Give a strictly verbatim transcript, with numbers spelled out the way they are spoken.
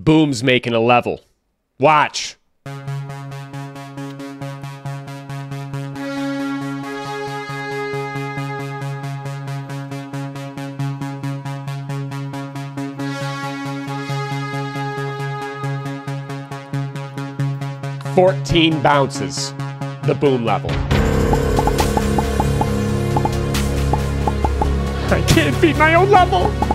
Boom's making a level. Watch. fourteen bounces. The Boom level. I can't beat my own level.